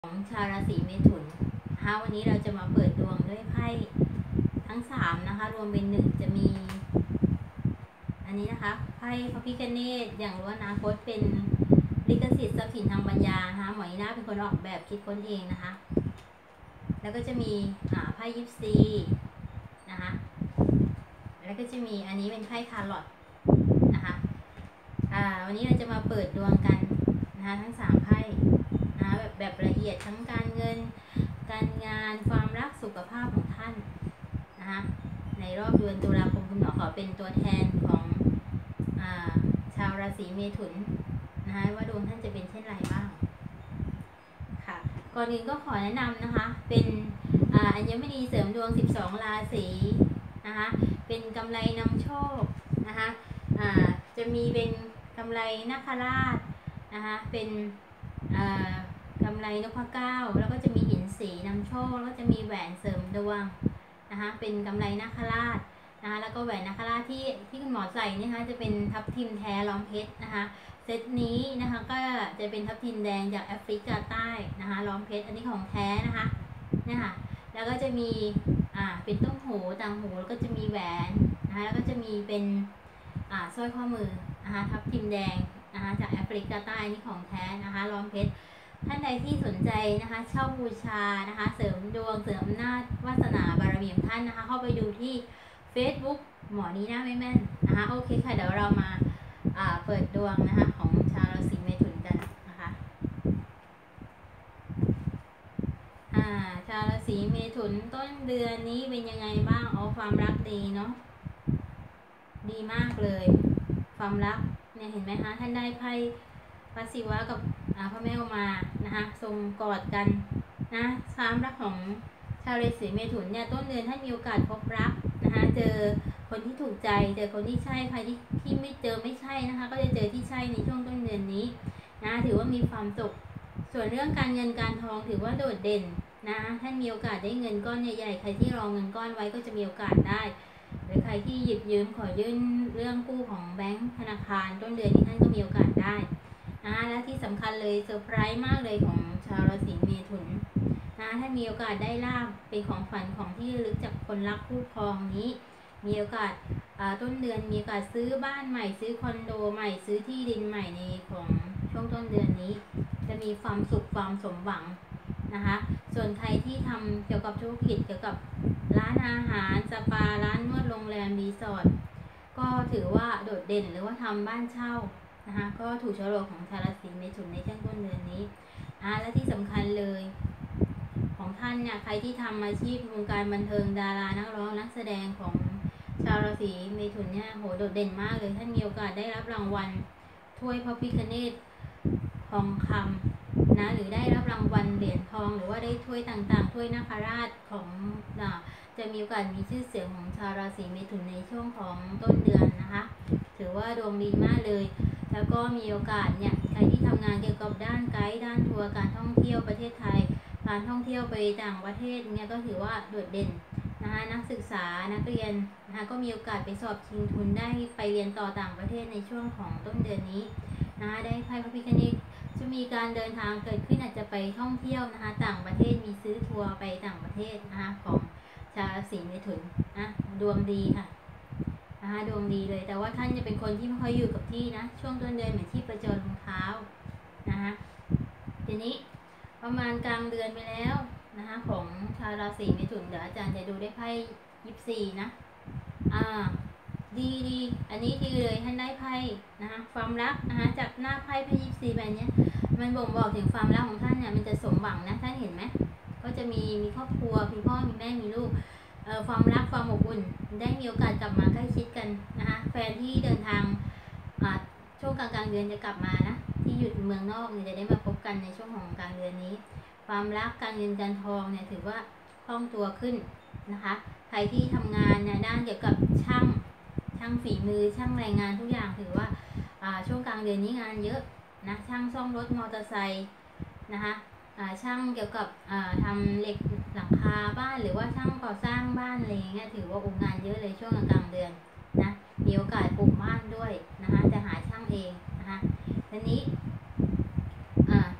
ของชาวราศีเมถุนนะคะวันนี้เราจะมาเปิดดวงด้วยไพ่ทั้ง3นะคะรวมเป็น1จะมีอันนี้นะคะไพ่พระพิฆเนศอย่างรู้อนาคตเป็นลิขสิทธิ์ทรัพย์สินทางปัญญานะคะหมอนีน่าเป็นคนออกแบบคิดค้นเองนะคะแล้วก็จะมีไพ่ยิปซีนะคะแล้วก็จะมีอันนี้เป็นไพ่คาร์ลอตนะคะวันนี้เราจะมาเปิดดวงกันนะคะทั้ง3ไพ่นะแบบละเอียดทั้งการเงินการงานความรักสุขภาพของท่านนะคะในรอบเดือนตุลาคมคุณหมอขอเป็นตัวแทนของชาวราศีเมถุนนะคะว่าดวงท่านจะเป็นเช่นไรบ้างค่ะก่อนอื่นก็ขอแนะนำนะคะเป็นอัญมณีเสริมดวง12ราศีนะคะเป็นกำไรนำโชคนะคะจะมีเป็นกำไรนาคราชนะคะเป็นกำไรนพเก้าแล้วก็จะมีหินสีนำโชคแล้วก็จะมีแหวนเสริมดวงนะคะเป็นกำไรนาคราชนะคะแล้วก็แหวนนาคราชที่คุณหมอใส่นี่นะคะจะเป็นทับทิมแท้ล้อมเพชรนะคะเซตนี้นะคะก็จะเป็นทับทิมแดงจากแอฟริกาใต้นะคะล้อมเพชรอันนี้ของแท้นะคะเนี่ยค่ะแล้วก็จะมีเป็นต้มหูต่างหูแล้วก็จะมีแหวนนะคะแล้วก็จะมีเป็นสร้อยข้อมือนะคะทับทิมแดงนะคะจากแอฟริกาใต้นี่ของแท้นะคะล้อมเพชรท่านใดที่สนใจนะคะเช่าบูชานะคะเสริมดวงเสริมอำนาจวาสนาบารมีของท่านนะคะเข้าไปดูที่ Facebook หมอนีน่าไม่แม่นนะคะโอเคค่ะเดี๋ยวเรามาเปิดดวงนะคะของชาวราศีเมถุนกันนะคะชาวราศีเมถุนต้นเดือนนี้เป็นยังไงบ้างความรักดีเนาะดีมากเลยความรักเนี่ยเห็นไหมคะท่านได้ไพ่พระศิวะกับพระแม่อุมานะคะทรงกอดกันนะความรักของชาวราศีเมถุนเนี่ยต้นเดือนท่านมีโอกาสพบรักนะคะเจอคนที่ถูกใจเจอคนที่ใช่ใครที่ไม่เจอไม่ใช่นะคะก็จะเจอที่ใช่ในช่วงต้นเดือนนี้นะถือว่ามีความสุขส่วนเรื่องการเงินการทองถือว่าโดดเด่นนะท่านมีโอกาสได้เงินก้อนใหญ่ๆใครที่รอเงินก้อนไว้ก็จะมีโอกาสได้หรือใครที่หยิบยืมขอยื่นเรื่องกู้ของแบงก์ธนาคารต้นเดือนนี้ท่านก็มีโอกาสได้และที่สำคัญเลยเซอร์ไพรส์มากเลยของชาวราศีเมถุนท่านมีโอกาสได้ลาภเป็นของฝันของที่ระลึกจากคนรักคู่ครองนี้มีโอกาสต้นเดือนมีโอกาสซื้อบ้านใหม่ซื้อคอนโดใหม่ซื้อที่ดินใหม่ในของช่วงต้นเดือนนี้จะมีความสุขความสมหวังนะคะส่วนใครที่ทำเกี่ยวกับธุรกิจเกี่ยวกับร้านอาหารสปาร้านนวดโรงแรมรีสอร์ทก็ถือว่าโดดเด่นหรือว่าทำบ้านเช่านะคะก็ถูกโฉลกของชาวราศีเมถุนในช่วงต้นเดือนนี้และที่สำคัญเลยของท่านเนี่ยใครที่ทำอาชีพวงการบันเทิงดารานักร้องนักแสดงของชาวราศีเมถุนเนี่ยโหโดดเด่นมากเลยท่านมีโอกาสได้รับรางวัลถ้วยพระพิฆเนศทองคำนะหรือได้รับรางวัลเหรียญทองหรือว่าได้ถ้วยต่างๆถ้วยนาคราชของจะมีโอกาสมีชื่อเสียงของชาวราศีเมถุนในช่วงของต้นเดือนนะคะถือว่าดวงดีมากเลยแล้วก็มีโอกาสเนี่ยใครที่ทำงานเกี่ยวกับด้านไกด์ด้านทัวร์การท่องเที่ยวประเทศไทยการท่องเที่ยวไปต่างประเทศเนี่ยก็ถือว่าโดดเด่นนะคะนักศึกษานักเรียนนะคะก็มีโอกาสไปสอบชิงทุนได้ไปเรียนต่อต่างประเทศในช่วงของต้นเดือนนี้นะคะได้ไพ่พระพิฆเนศจะมีการเดินทางเกิดขึ้นอาจจะไปท่องเที่ยวนะคะต่างประเทศมีซื้อทัวร์ไปต่างประเทศนะคะของชาวราศีเมถุนนะดวงดีค่ะดวงดีเลยแต่ว่าท่านจะเป็นคนที่ไม่ค่อยอยู่กับที่นะช่วงต้นเดือนเหมือนที่ประจรรองเท้านะคะทีนี้ประมาณกลางเดือนไปแล้วนะคะของชาวราศีเมถุนเดี๋ยวอาจารย์จะดูได้ไพ่24นะดีอันนี้ดีเลยท่านได้ไพ่นะคะความรักนะคะจากหน้าไพ่24ใบนี้มันบ่งบอกถึงความรักของท่านเนี่ยมันจะสมหวังนะท่านเห็นไหมก็จะมีครอบครัวมีพ่อมีแม่มีลูกความรักความอบอุ่นได้มีโอกาสกลับมาใกล้ชิดกันนะคะแฟนที่เดินทางช่วงกลางเดือนจะกลับมานะที่อยู่เมืองนอกเนี่ยจะได้มาพบกันในช่วงของกลางเดือนนี้ความรักการเงินการทองเนี่ยถือว่าคล่องตัวขึ้นนะคะใครที่ทำงานเนี่ยด้านเกี่ยวกับช่างฝีมือช่างแรงงานทุกอย่างถือว่าช่วงกลางเดือนนี้งานเยอะนะช่างซ่อมรถมอเตอร์ไซค์นะคะช่างเกี่ยวกับทำเหล็กหลังคาบ้านหรือว่าช่างก่อสร้างบ้านอะไรเงี้ยถือว่าองค์งานเยอะเลยช่วงกลางเดือนนะมีโอกาสปลูกบ้านด้วยนะคะจะหาช่างเองนะคะทีนี้ช่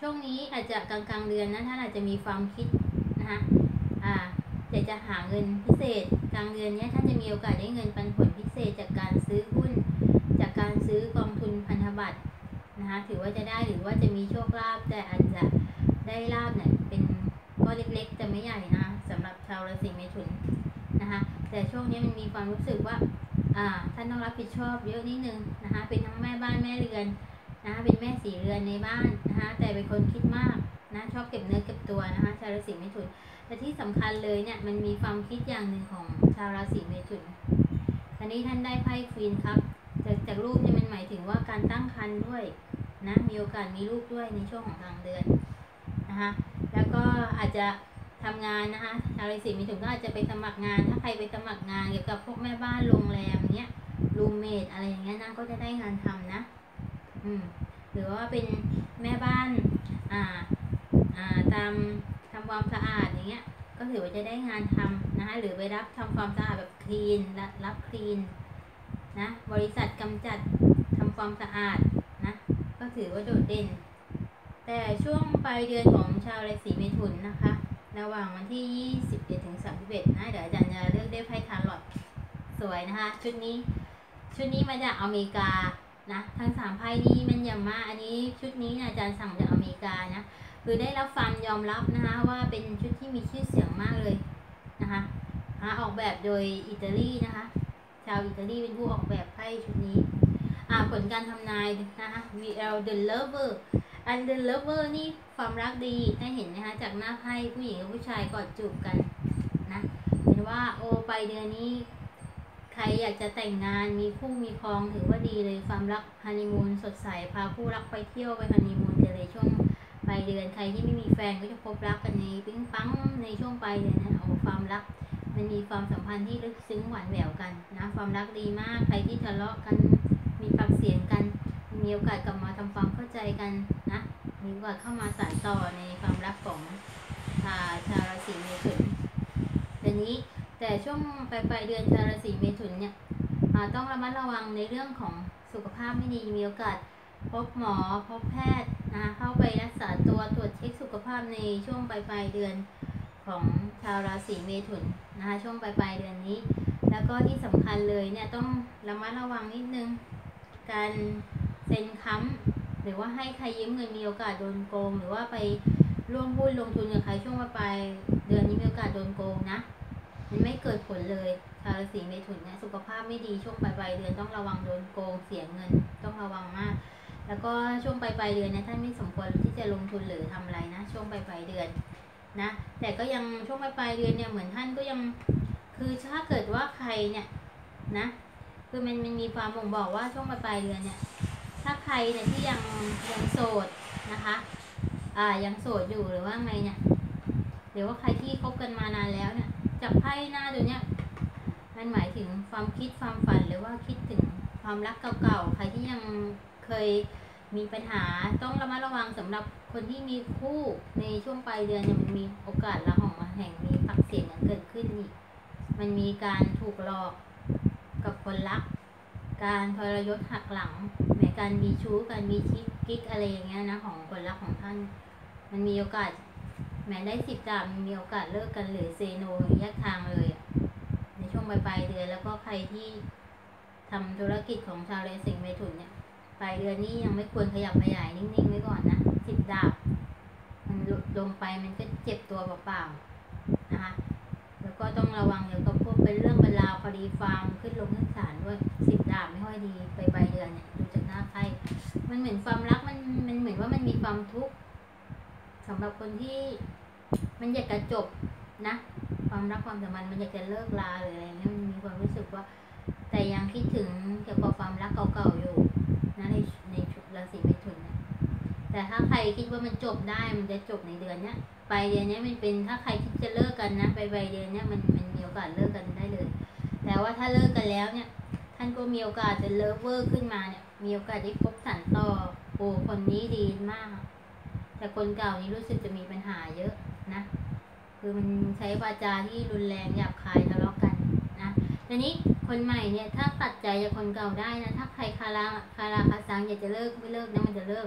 ช่วงนี้อาจจะกลางๆเดือนนะท่านอาจจะมีความคิดนะคะอยากจะหาเงินพิเศษกลางเดือนนี้ท่านจะมีโอกาสได้เงินปันผลพิเศษจากการซื้อหุ้นจากการซื้อกองทุนพันธบัตรนะคะถือว่าจะได้หรือว่าจะมีโชคลาภแต่อาจจะได้ลาภเนี่ยเป็นก้อนเล็กๆแต่ไม่ใหญ่นะสำหรับชาวราศีเมถุนนะคะแต่ช่วงนี้มันมีความรู้สึกว่าท่านต้องรับผิดชอบเยอะนิดนึงนะคะเป็นทั้งแม่บ้านแม่เรือนนะคะเป็นแม่สีเรือนในบ้านนะคะแต่เป็นคนคิดมากนะชอบเก็บเนื้อเก็บตัวนะคะชาวราศีเมถุนแต่ที่สำคัญเลยเนี่ยมันมีความคิดอย่างหนึ่งของชาวราศีเมถุนอันนี้ท่านได้ไพ่ควีนครับจากรูปเนี่ยมันหมายถึงว่าการตั้งครรภ์ด้วยนะมีโอกาสมีลูกด้วยในช่วงของกลางเดือนนะคะแล้วก็อาจจะทำงานนะคะชาวราศีเมถุนก็อาจจะไปสมัครงานถ้าใครไปสมัครงานเกี่ยวกับพวกแม่บ้านโรงแรมเนี้ยรูมเมทอะไรอย่างเงี้ยนะก็จะได้งานทำนะหรือว่าเป็นแม่บ้านตามทำความสะอาดอย่างเงี้ยก็ถือว่าจะได้งานทำนะคะหรือไปรับทำความสะอาดแบบคลีนรับคลีนนะบริษัทกำจัดทำความสะอาดนะก็ถือว่าโดดเด่นแต่ช่วงปลายเดือนของชาวราศีเมถุนนะคะระหว่างวันที่21 ถึง 31นะเดี๋ยวอาจารย์จะเลือกได้ไพ่ทาโร่สวยนะคะชุดนี้มาจากอเมริกานะทั้ง3ไพ่นี้มันยำมากอันนี้ชุดนี้อาจารย์สั่งจากอเมริกานะคือได้รับความยอมรับนะคะว่าเป็นชุดที่มีชื่อเสียงมากเลยนะคะออกแบบโดยอิตาลีนะคะชาวอิตาลีเป็นผู้ออกแบบไพ่ชุดนี้ผลการทำนายนะคะ VL The Lover and The Lover นี่ความรักดีได้เห็นนะคะจากหน้าไพ่ผู้หญิงกับผู้ชายกอดจูบกันนะเห็นว่าไปเดือนนี้ใครอยากจะแต่งงานมีคู่มีครองถือว่าดีเลยความรักฮันนีมูนสดใสพาคู่รักไปเที่ยวไปฮันนีมูนกันเลยช่วงปลายเดือนใครที่ไม่มีแฟนก็จะพบรักกันในปิ๊งปังในช่วงปลายเดือนนะความรักมันมีความสัมพันธ์ที่ลึกซึ้งหวานแหววกันนะความรักดีมากใครที่ทะเลาะกันมีปากเสียงกันมีโอกาสกลับมาทำความเข้าใจกันนะมีโอกาสเข้ามาสานต่อในความรักของชาวราศีเมถุนแต่ช่วงปลายเดือนชาวราศีเมถุนเนี่ยต้องระมัดระวังในเรื่องของสุขภาพไม่ดีมีโอกาสพบหมอพบแพทย์เข้าไปรักษาตัวตรวจเช็คสุขภาพในช่วงปลายเดือนของชาวราศีเมถุนนะคะช่วงปลายเดือนนี้แล้วก็ที่สำคัญเลยเนี่ยต้องระมัดระวังนิดนึงการเซ็นค้ำหรือว่าให้ใครยืมเงินมีโอกาสโดนโกงหรือว่าไปร่วมหุ้นลงทุนกับใครช่วงปลายเดือนนี้มีโอกาสโดนโกงนะมันไม่เกิดผลเลยชาวราศีเมถุนเนี่ยสุขภาพไม่ดีช่วงปลายเดือนต้องระวังโดนโกงเสียเงินต้องระวังมากแล้วก็ช่วงปลายเดือนเนี่ยท่านไม่สมควรที่จะลงทุนหรือทำอะไรนะช่วงปลายเดือนนะแต่ก็ยังช่วงปลายเดือนเนี่ยเหมือนท่านก็ยังคือถ้าเกิดว่าใครเนี่ยนะคือมันมีความบ่งบอกว่าช่วงปลายเดือนเนี่ยถ้าใครเนี่ยที่ยังโสดนะคะยังโสดอยู่หรือว่าไงเนี่ยหรือว่าใครที่คบกันมานานแล้วเนี่ยจากไพ่หน้าตัวเนี้ยมันหมายถึงความคิดความฝันหรือว่าคิดถึงความรักเก่าๆใครที่ยังเคยมีปัญหาต้องระมัดระวังสำหรับคนที่มีคู่ในช่วงปลายเดือนเนี่ยมันมีโอกาสละหองระแหงมีปากเสียงกันเกิดขึ้นอีกมันมีการถูกหลอกกับคนรักการทรยศหักหลังแม้การมีชู้การมีกิ๊กอะไรอย่างเงี้ยนะของคนรักของท่านมันมีโอกาสแม้ได้10 ดาบมีโอกาสเลิกกันหรือเซโนแยกทางเลยในช่วงปลายเดือนแล้วก็ใครที่ทำธุรกิจของชาวราศีเมถุนเนี่ยปลายเดือนนี้ยังไม่ควรขยับขยายนิ่งๆไว้ก่อนนะ10 ดาบมันลงไปมันก็เจ็บตัวเปล่าๆนะคะแล้วก็ต้องระวังเกี่ยวกับพวกเป็นเรื่องเป็นราวคดีความขึ้นลงขึ้นศาลด้วย10 ดาบไม่ค่อยดีปลายเดือนเนี่ยดูจากหน้าไพ่มันเหมือนความรักมันเหมือนว่ามันมีความทุกข์สำหรับคนที่มันอยากจะจบนะความรักความสัมพันธ์มันอยากจะเลิกลาหรืออะไรเงี้ยมันมีความรู้สึกว่าแต่ยังคิดถึงเกี่ยวกับความรักเก่าๆอยู่นะในราศีเมถุนเนี่ยแต่ถ้าใครคิดว่ามันจบได้มันจะจบในเดือนเนี้ยปลายเดือนนี้มันเป็นถ้าใครคิดจะเลิกกันนะปลายเดือนเนี้ยมันมีโอกาสเลิกกันได้เลยแต่ว่าถ้าเลิกกันแล้วเนี่ยท่านก็มีโอกาสจะเลิฟเวอร์ขึ้นมาเนี่ยมีโอกาสได้พบสานต่อคนนี้ดีมากแต่คนเก่านี้รู้สึกจะมีปัญหาเยอะนะคือมันใช้วาจาที่รุนแรงหยาบคายทะเลาะกันนะทีนี้คนใหม่เนี่ยถ้าตัดใจจากคนเก่าได้นะถ้าใครคาราคาซังอยากจะเลิกไม่เลิกนะมันจะเลิก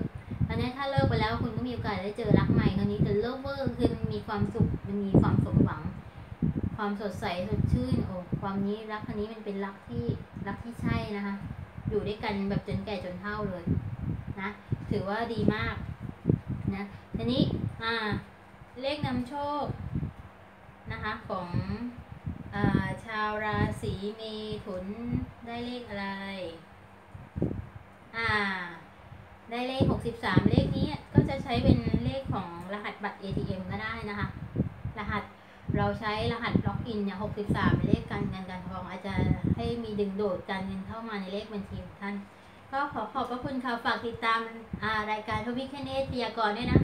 อันนี้ถ้าเลิกไปแล้วคุณก็มีโอกาสได้เจอรักใหม่คราวนี้จะเลิกเวอร์คือมันมีความสุขมันมีความสมหวังความสดใสสดชื่นโอ้ความนี้รักครั้นี้มันเป็นรักที่ใช่นะคะอยู่ด้วยกันแบบจนแก่จนเฒ่าเลยนะถือว่าดีมากนะทีนี้เลขนำโชคนะคะของชาวราศีเมถุนได้เลขอะไรได้เลข63เลขนี้ก็จะใช้เป็นเลขของรหัสบัตร ATM ก็ได้นะคะรหัสเราใช้รหัสล็อกอินเนี่ย63เป็นเลขการเงินการทองอาจจะให้มีดึงดูดการเงินเข้ามาในเลขบัญชีของท่านก็ขอบพระคุณค่ะฝากติดตามรายการทวิคเนตพยากรณ์ด้วยนะ